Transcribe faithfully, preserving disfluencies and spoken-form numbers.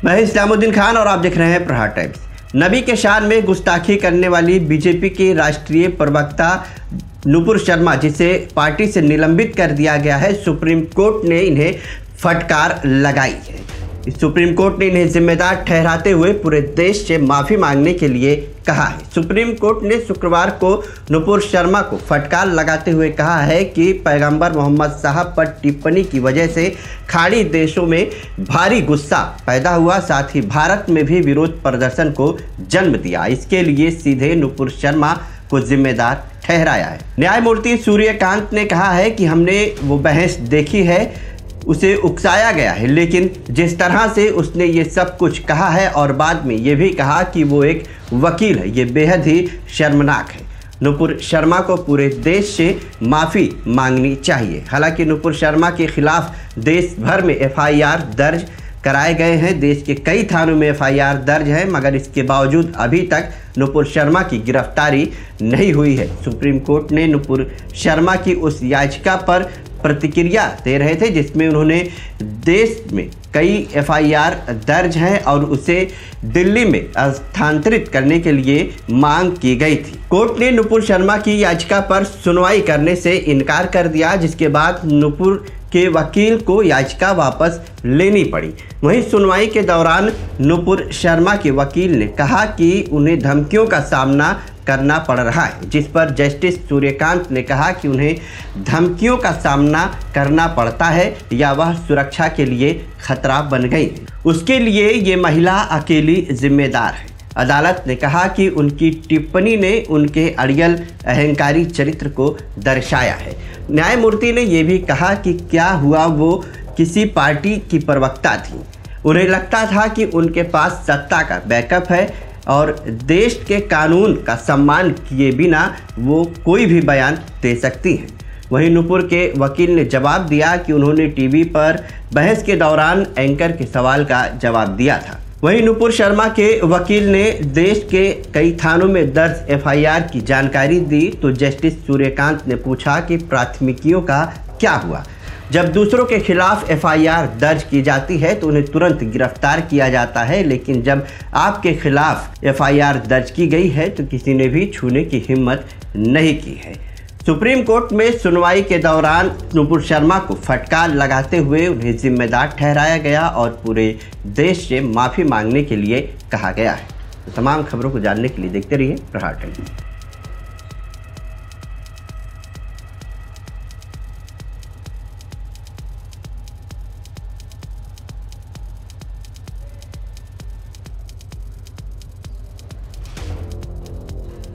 मैं इस्लामुद्दीन खान और आप देख रहे हैं प्रहार टाइम्स। नबी के शान में गुस्ताखी करने वाली बीजेपी की राष्ट्रीय प्रवक्ता नुपुर शर्मा, जिसे पार्टी से निलंबित कर दिया गया है, सुप्रीम कोर्ट ने इन्हें फटकार लगाई है। सुप्रीम कोर्ट ने इन्हें जिम्मेदार ठहराते हुए पूरे देश से माफ़ी मांगने के लिए कहा है। सुप्रीम कोर्ट ने शुक्रवार को नुपुर शर्मा को फटकार लगाते हुए कहा है कि पैगंबर मोहम्मद साहब पर टिप्पणी की वजह से खाड़ी देशों में भारी गुस्सा पैदा हुआ, साथ ही भारत में भी विरोध प्रदर्शन को जन्म दिया। इसके लिए सीधे नुपुर शर्मा को जिम्मेदार ठहराया है। न्यायमूर्ति सूर्यकांत ने कहा है कि हमने वो बहस देखी है, उसे उकसाया गया है, लेकिन जिस तरह से उसने ये सब कुछ कहा है और बाद में ये भी कहा कि वो एक वकील है, ये बेहद ही शर्मनाक है। नुपुर शर्मा को पूरे देश से माफ़ी मांगनी चाहिए। हालांकि नुपुर शर्मा के खिलाफ देश भर में एफ आई आर दर्ज कराए गए हैं। देश के कई थानों में एफ आई आर दर्ज है, मगर इसके बावजूद अभी तक नुपुर शर्मा की गिरफ्तारी नहीं हुई है। सुप्रीम कोर्ट ने नुपुर शर्मा की उस याचिका पर प्रतिक्रिया दे रहे थे जिसमें उन्होंने देश में कई एफ आई आर दर्ज हैं और उसे दिल्ली में स्थानांतरित करने के लिए मांग की गई थी। कोर्ट ने नुपुर शर्मा की याचिका पर सुनवाई करने से इनकार कर दिया, जिसके बाद नुपुर के वकील को याचिका वापस लेनी पड़ी। वहीं सुनवाई के दौरान नुपुर शर्मा के वकील ने कहा कि उन्हें धमकियों का सामना करना पड़ रहा है, जिस पर जस्टिस सूर्यकांत ने कहा कि उन्हें धमकियों का सामना करना पड़ता है या वह सुरक्षा के लिए खतरा बन गई, उसके लिए ये महिला अकेली जिम्मेदार है। अदालत ने कहा कि उनकी टिप्पणी ने उनके अड़ियल अहंकारी चरित्र को दर्शाया है। न्यायमूर्ति ने यह भी कहा कि क्या हुआ, वो किसी पार्टी की प्रवक्ता थी, उन्हें लगता था कि उनके पास सत्ता का बैकअप है और देश के कानून का सम्मान किए बिना वो कोई भी बयान दे सकती हैं। वहीं नुपुर के वकील ने जवाब दिया कि उन्होंने टीवी पर बहस के दौरान एंकर के सवाल का जवाब दिया था। वहीं नुपुर शर्मा के वकील ने देश के कई थानों में दर्ज एफ आई आर की जानकारी दी, तो जस्टिस सूर्यकांत ने पूछा कि प्राथमिकियों का क्या हुआ। जब दूसरों के खिलाफ एफ आई आर दर्ज की जाती है तो उन्हें तुरंत गिरफ्तार किया जाता है, लेकिन जब आपके खिलाफ एफ आई आर दर्ज की गई है तो किसी ने भी छूने की हिम्मत नहीं की है। सुप्रीम कोर्ट में सुनवाई के दौरान नुपुर शर्मा को फटकार लगाते हुए उन्हें जिम्मेदार ठहराया गया और पूरे देश से माफ़ी मांगने के लिए कहा गया है। तो तमाम खबरों को जानने के लिए देखते रहिए प्रहार टाइम्स।